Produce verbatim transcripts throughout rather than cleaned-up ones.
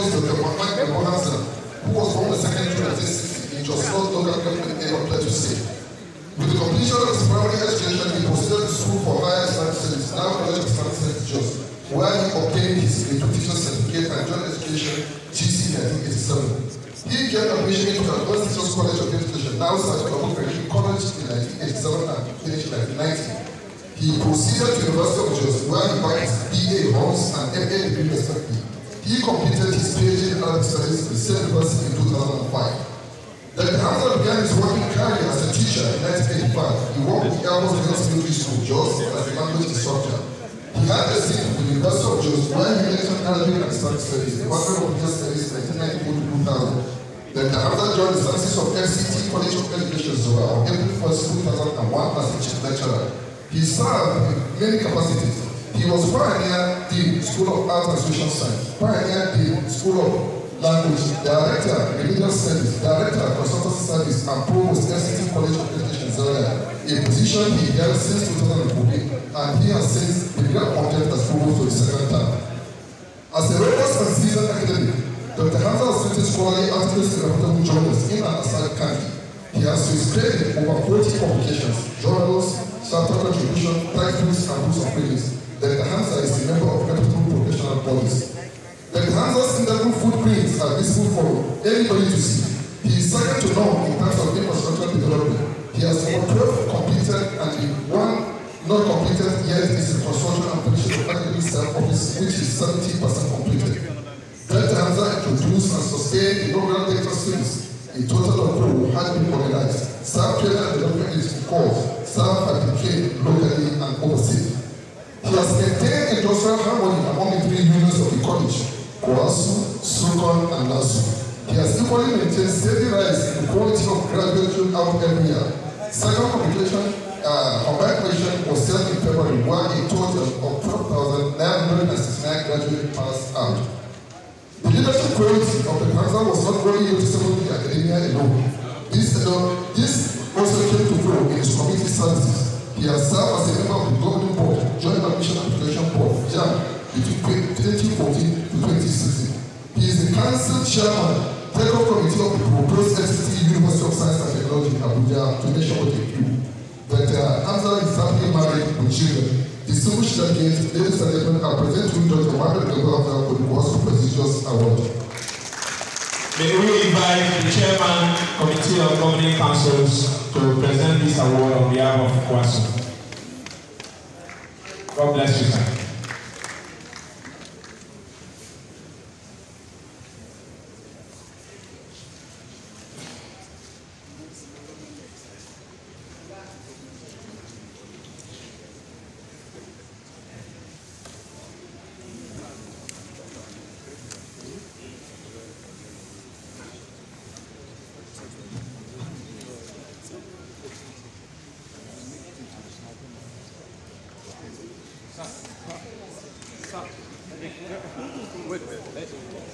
is Doctor Hamza, who was born the second June nineteen sixty in Jos local government area of Plateau State. With the completion of his primary education, he proceeded to school for higher Islamic studies, now College of Islamic Studies Jos, where he obtained his teacher certificate and joint education G C in nineteen eighty-seven. He gained admission into the University College of Education, now Sergeant Conferred College in nineteen eighty-seven and finished in nineteen ninety. He proceeded to the University of Jos, where he got his B A honors and M A degree respectively. He completed his PhD in Arabic studies at the same university in two thousand five. Doctor Hamza began his working career as a teacher in nineteen eighty-five. He worked with Air Force Military School, Jos, as a language instructor. He had a seat with the University of Jos, where he lectured Arabic and Islamic Studies, Department of Religious Studies in nineteen ninety-four to two thousand. Doctor Hamza joined the services of F C T College of Education, Zuba, on April first, two thousand one as a chief lecturer. He served in many capacities. He was Pioneer Dean, School of Art and Social Science, Pioneer Dean, School of Language, Director of Remedial Studies, Director of Consultancy Services and Provost, F C T College of Education, a position he held since two thousand fourteen, and he has since been appointed as Provost for the second term. As a rigorous and seasoned academic, Doctor Hamza has written scholarly articles in reputable journals in and outside the country. He has to his credit over forty publications, journals, chapter contribution, textbooks, and books of readings. Doctor Hamza is a member of reputable professional bodies. Doctor Hamza's indelible footprints are visible for anybody to see. He is second to none in terms of infrastructure development. He has over twelve completed and the one not completed yet is the construction and completion of academic staff office, which is seventy percent completed. Doctor Hamza introduced and sustained the inaugural lecture series. A total of four had been organized. Staff training and development is course. Staff have been trained locally and overseas. He has maintained industrial harmony among the three unions of the college, COEASU, SUCON, and LASU. He has equally maintained steady rise in the quality of graduation out every year. Second publication, uh, combined question was held in February, where a total of twelve thousand nine hundred sixty-nine graduates passed out. The leadership quality of the Hamza was not only noticeable in the academia alone. This, alone, this also came to grow in his community services. He has served as a member of the Governing Board, Joint Admission Application Board, JAM, between twenty fourteen to twenty sixteen. He is the Council Chairman, Take-off Committee of the proposed F C T University of Science and Technology, Abuja, to mention what they do. Doctor Hamza is happily married with children. Distinguished delegates, ladies and gentlemen, I present to you Doctor Gambo for the most prestigious award. May we invite the Chairman, Committee of Governing Councils, to present this award on behalf of COEASU. God bless you, sir. Wait a minute.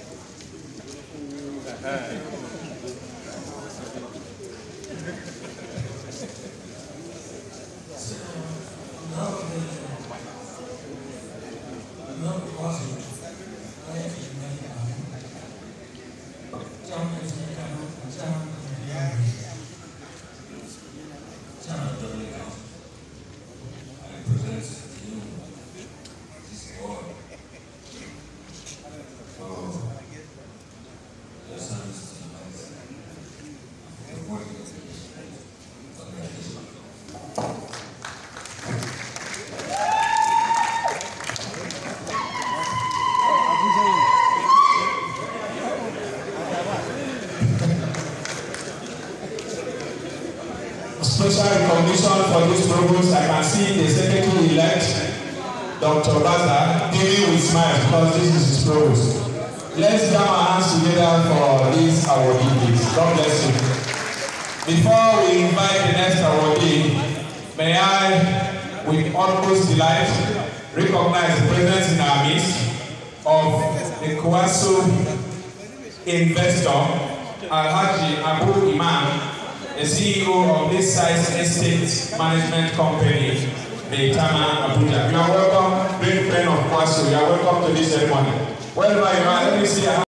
Special recognition for this provost. I can see the secretary-elect, Doctor Baza, giving with smiles because this is his provost. Let's jam our hands together for this awardee. God bless you. Before we invite the next awardee, may I, with utmost delight, recognize the presence in our midst of the COEASU investor, Al-Haji Abu Imam, the C E O of this size estate management company, Meitama Abuja. You are welcome, great friend of COEASU. You are welcome to this ceremony. Wherever you are, let me see a